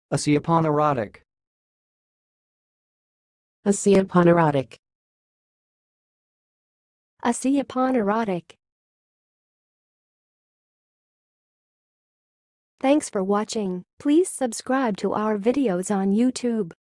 osseoaponeurotic, osseoaponeurotic, Osseoaponeurotic. Thanks for watching. Please subscribe to our videos on YouTube.